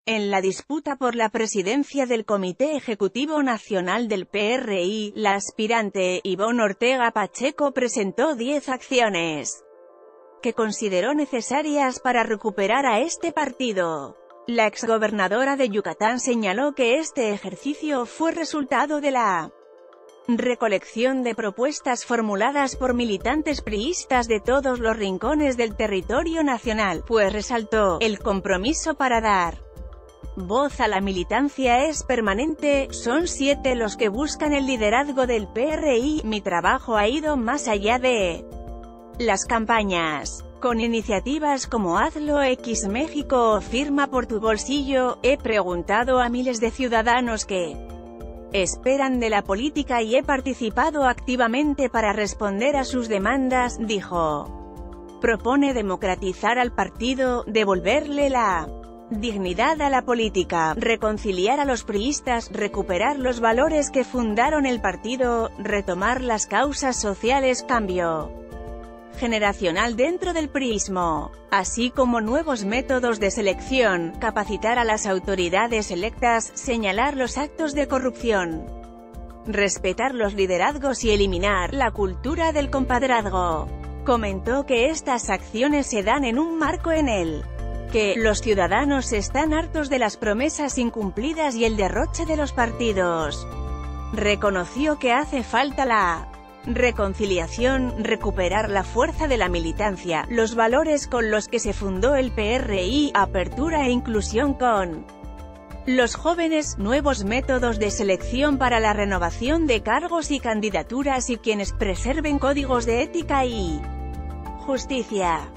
En la disputa por la presidencia del Comité Ejecutivo Nacional del PRI, la aspirante Ivonne Ortega Pacheco presentó 10 acciones que consideró necesarias para recuperar a este partido. La exgobernadora de Yucatán señaló que este ejercicio fue resultado de la recolección de propuestas formuladas por militantes priistas de todos los rincones del territorio nacional, pues resaltó, el compromiso para dar voz a la militancia es permanente, son 7 los que buscan el liderazgo del PRI, mi trabajo ha ido más allá de las campañas. Con iniciativas como Hazlo X México o Firma por tu bolsillo, he preguntado a miles de ciudadanos qué esperan de la política y he participado activamente para responder a sus demandas, dijo. Propone democratizar al partido, devolverle la dignidad a la política, reconciliar a los priistas, recuperar los valores que fundaron el partido, retomar las causas sociales, cambio generacional dentro del priismo, así como nuevos métodos de selección, capacitar a las autoridades electas, señalar los actos de corrupción, respetar los liderazgos y eliminar la cultura del compadrazgo. Comentó que estas acciones se dan en un marco en el que los ciudadanos están hartos de las promesas incumplidas y el derroche de los partidos. Reconoció que hace falta la reconciliación, recuperar la fuerza de la militancia, los valores con los que se fundó el PRI, apertura e inclusión con los jóvenes, nuevos métodos de selección para la renovación de cargos y candidaturas y quienes preserven códigos de ética y justicia.